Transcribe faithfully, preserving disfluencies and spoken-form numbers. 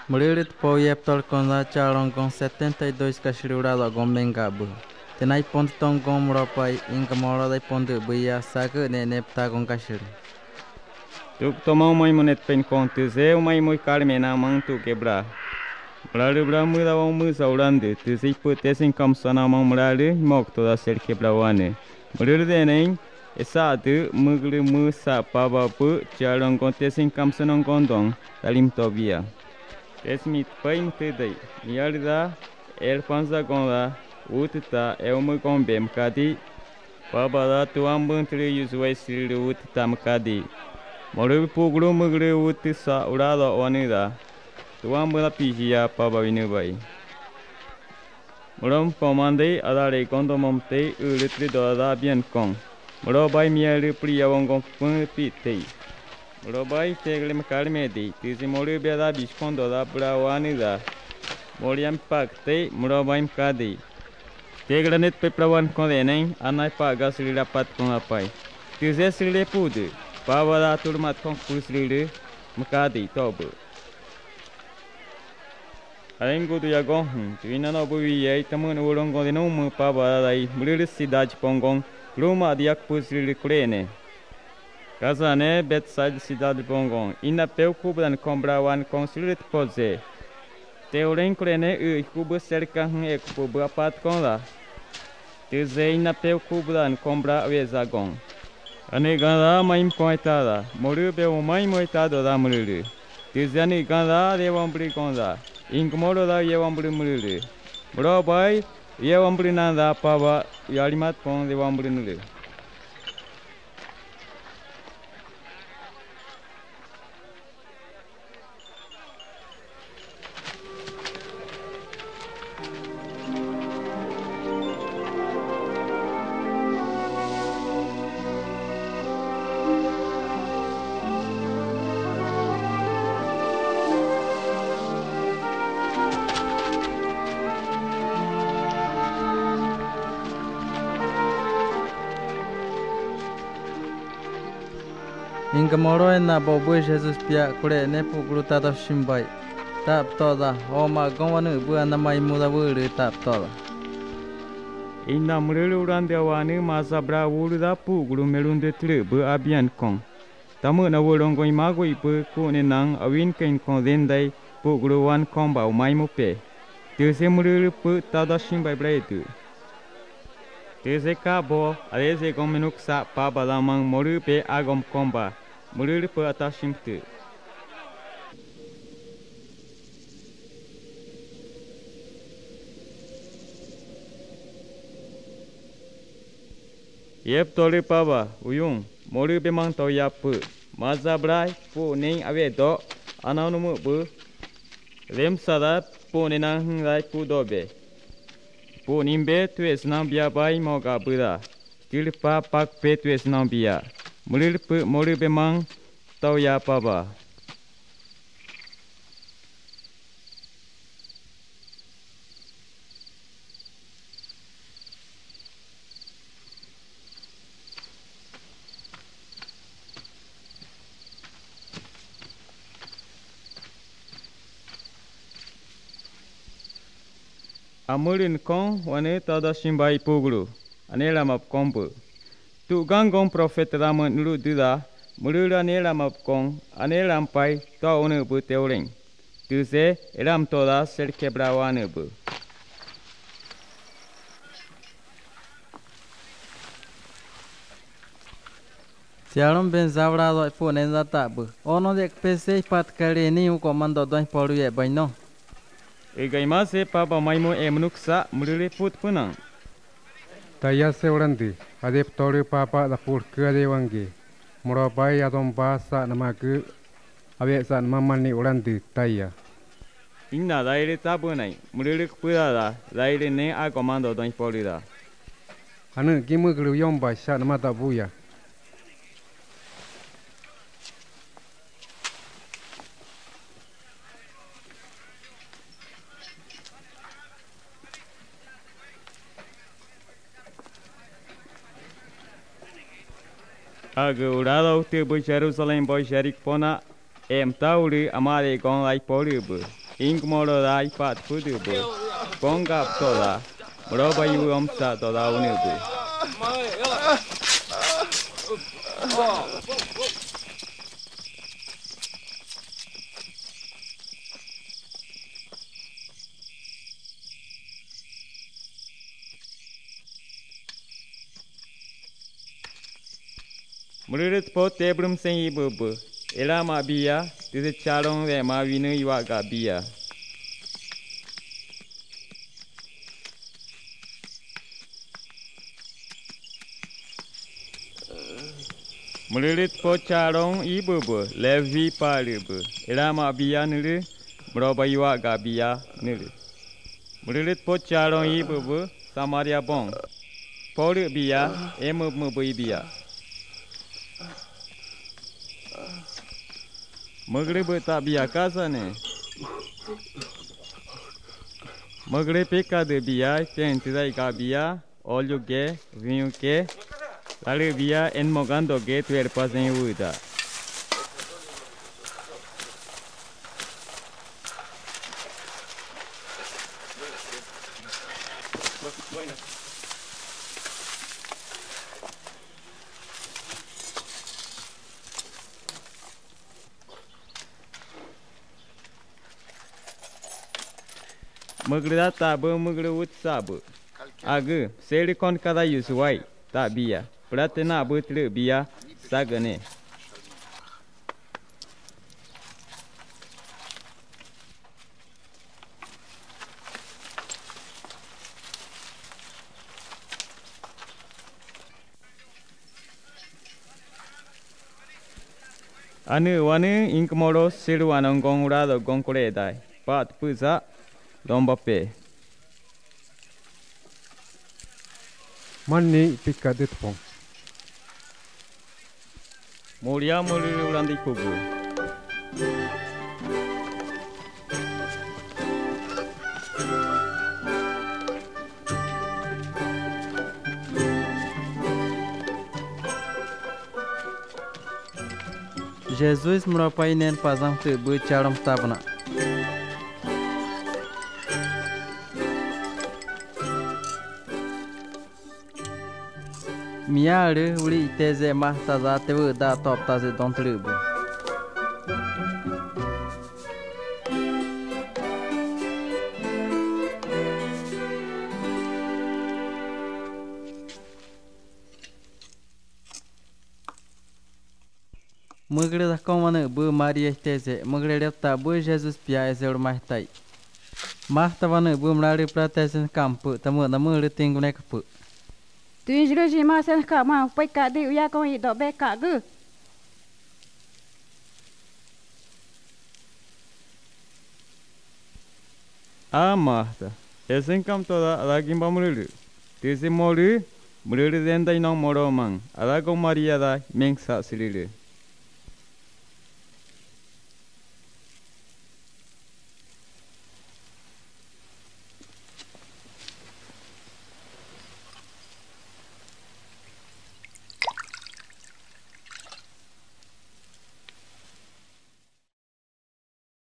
Muririt poyeptol con la charon con setenta y dos kashirurado con bengabu. Tenai ponton con ropai inkamoro de ponte buia sagu ne nepta con kashir. Tuk tomau mai monet pen kontu ze mai moi karmena mang tu quebra. Mularu bra muda wa mu saurande tu se putesin kam sana mang mularu mok toda ser quebrawane. Mularu de nem esa tu muglu mu sa paba pu charon con tesin kam sanon gondong dalim tobia. Esmit pai mutedai. Yarda el panza gonda utita el mu gombem kadi. Paba da tu ambun tri yuzwai siru utita mkadi. Moru pugru mugru uti sa urada wanida. Tuan bela pijia paba vinubai. Morom pomandei adare kondo momte ulitri doada bien kong. Morobai miaru priya wongong pun pitei. Morobai tegle makarmedi. Tizi moru beda biskondo da bra wanida. Moriam pak te morobai mkadi. Tegle net peprawan kondeneng anai paga sri dapat kongapai. Tizi sri pudu. Pawada turmat kong pusriru mkadi tobu. Arengo do yagon, tuina no bui yai tamun urongo de nomu pawada dai muriru cidade pongon, ruma diak pusriru krene. Kazane bedside cidade pongon, ina peu kubran kombrawan konsilit pose. Teuren krene u kubu serkan e kubu apat konla. Tuze ina peu kubran kombra wezagon. Ane ganda maim coitada, moru be o mai moitado da mururu. Tizani ganda de wambri konda, inkmoro da ye wambri mururu. Bro bai, ye wambri nanda pava yarimat kon de wambri nulu. Inkamoro en na bobu Jesus pia kure ne pugru tata shimbai. Tap toda, oma gomanu bu anamai muda buru tap toda. Inna mururu urande awani masa bra uruda pugru merunde tribu abian kong. Tamu na worongo imago ipu kune nang awin kain kong dendai pugru wan komba umai mupe. Tuse mururu pu tada shimbai bretu. Tuse kabo adese gomenuk sa pa balamang moru pe agom komba. Mururu pu atashimtu. Yep tori paba uyung moru pe mang to ya pu. Maza brai pu ning awe do ananumu pu. Lem sada pu nenang rai pu dobe. Pu nimbe tu esnang bia bai moga buda. Stil pa pak pe tu esnang bia. Mururu pu moru pe mang to ya paba. Amurin kong wane tada shimbai pugru. Anela map kombu. Tu gangong profet ramen nulu duda. Murura anela map kong. Anela ampai to onu bu teoreng. Tu se eram toda ser quebrawane bu. Siaron ben zavrado fu nenza tabu. Ono de pese pat kare ni u comando don poru ye baino. Egaimase papa maimo emnuksa murure put punang. Taya se orandi, adep tori papa da pur kade wangi. Murabai adom basa namaku, abe sa namani orandi taya. Inna daire tabunai, murure pudada, daire ne a comando don polida. Anu gimu glu yomba sa namata buya. Agurado te bu Jerusalem boy Jerik pona em tauri amare gon lai poribu. ing moro da ipat pudu bu. Bongap toda. Meroba yu omsa toda unibu. Mulut pot tebrum sen ibu bu. Ela ma biya, tise calong le ma winu iwa ga biya. Mulut pot calong ibu bu, levi pali bu. Ela ma biya nulu, meroba iwa ga biya nulu. Mulut pot calong ibu bu, samaria bong. Polu biya, emu mu bu biya. Magre tak biar kasa ne. Magre peka de biar, ten tidak ika biar, olho ke, vinho ke, lalu biar en mogando ke tu er pasen uida. Magre tak ber magre ut sabu. Agu seri kon kada yusuai tak biar. Berarti nak bertelur biar sagane. Anu wane ingkmoro seru anong gong urado gong kore dai. Pat puza lomba pe. Mani pika ditpong. Mulia mulia ulang di kubu. Jesus merupakan nen pasang tu bercaram tabna. Miare uli teze mah taza tewe da top taze don tribu. Magre da comana bu Maria teze magre repta bu Jesus pia ezer mais tai. Marta vana bu mrari pratezen campo tamu na mure tingu nekpu. Tu injuru jima sen ka ma pai ka di uya kong i do be ka gu. Ah Marta, esen kam toda alagin ba mululu. Tese molu mululu zenda inong moro mang. Alago Maria da mengsa sililu.